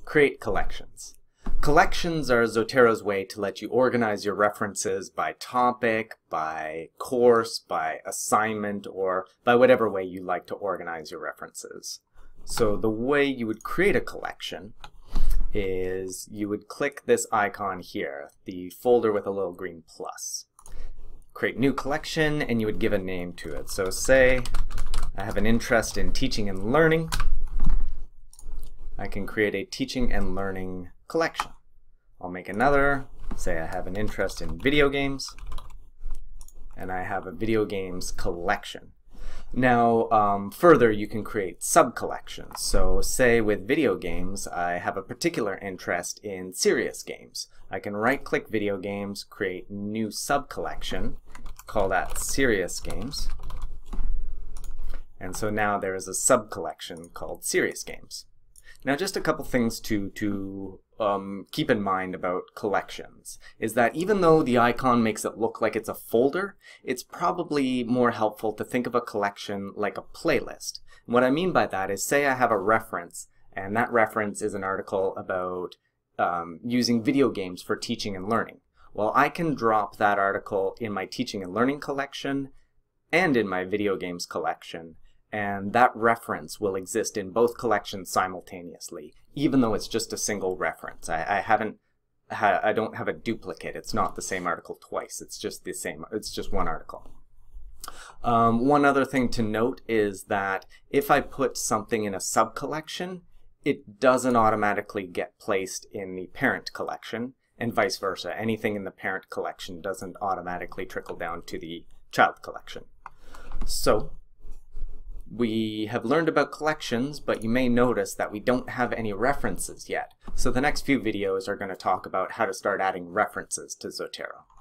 Create collections. Collections are Zotero's way to let you organize your references by topic, by course, by assignment, or by whatever way you like to organize your references. So the way you would create a collection is you would click this icon here, the folder with a little green plus. Create new collection, and you would give a name to it. So say I have an interest in teaching and learning. I can create a teaching and learning collection. I'll make another, say I have an interest in video games, and I have a video games collection. Now, further, you can create sub-collections. So say with video games, I have a particular interest in serious games. I can right-click video games, create new sub-collection, call that serious games. And so now there is a sub-collection called serious games. Now, just a couple things to keep in mind about collections is that even though the icon makes it look like it's a folder, it's probably more helpful to think of a collection like a playlist. And what I mean by that is, say I have a reference, and that reference is an article about using video games for teaching and learning. Well, I can drop that article in my teaching and learning collection and in my video games collection, and that reference will exist in both collections simultaneously, even though it's just a single reference. I don't have a duplicate. It's not the same article twice. It's just the same. It's just one article. One other thing to note is that if I put something in a sub-collection, it doesn't automatically get placed in the parent collection, and vice versa. Anything in the parent collection doesn't automatically trickle down to the child collection. So we have learned about collections, but you may notice that we don't have any references yet. So the next few videos are going to talk about how to start adding references to Zotero.